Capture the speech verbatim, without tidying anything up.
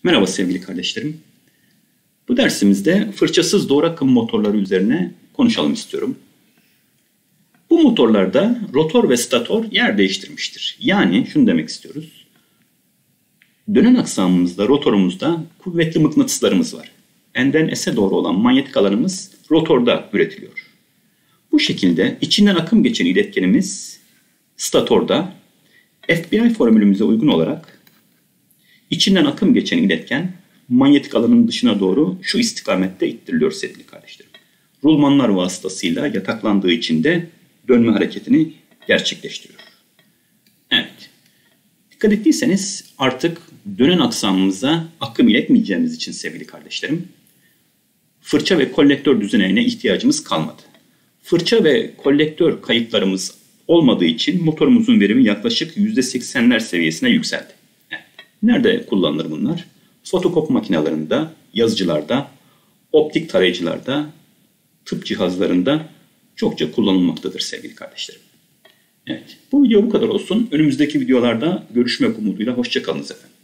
Merhaba sevgili kardeşlerim. Bu dersimizde fırçasız doğru akım motorları üzerine konuşalım istiyorum. Bu motorlarda rotor ve stator yer değiştirmiştir. Yani şunu demek istiyoruz. Dönen aksamımızda, rotorumuzda kuvvetli mıknatıslarımız var. N'den S'e doğru olan manyetik alanımız rotorda üretiliyor. Bu şekilde içinden akım geçen iletkenimiz statorda, F B I formülümüze uygun olarak içinden akım geçen iletken manyetik alanın dışına doğru şu istikamette ittiriliyor sevgili kardeşlerim. Rulmanlar vasıtasıyla yataklandığı için de dönme hareketini gerçekleştiriyor. Evet. Dikkat ettiyseniz artık dönen aksamımıza akım iletmeyeceğimiz için sevgili kardeşlerim, fırça ve kolektör düzeneğine ihtiyacımız kalmadı. Fırça ve kolektör kayıtlarımız olmadığı için motorumuzun verimi yaklaşık yüzde seksenler seviyesine yükseldi. Evet. Nerede kullanılır bunlar? Fotokopi makinelerinde, yazıcılarda, optik tarayıcılarda, tıp cihazlarında çokça kullanılmaktadır sevgili kardeşlerim. Evet, bu video bu kadar olsun. Önümüzdeki videolarda görüşmek umuduyla hoşça kalınız efendim.